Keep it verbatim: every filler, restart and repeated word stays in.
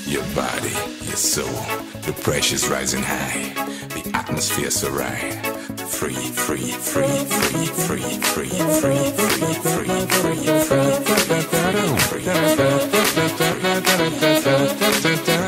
Your body, your soul, the pressure's rising high. The atmosphere so right. Free, free, free, free, free, free, free, free, free, free, free, free, free, free, free.